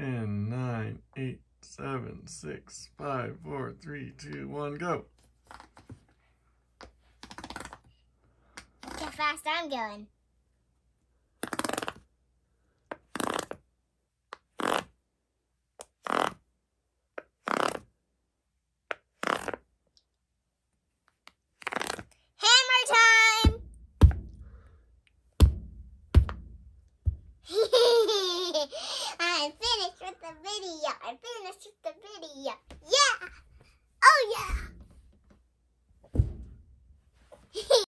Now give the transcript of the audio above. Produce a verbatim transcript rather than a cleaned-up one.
ten, nine, eight, seven, six, five, four, three, two, one, go. Look how fast I'm going. Hammer time! I'm finished with the video. I'm finished with the video.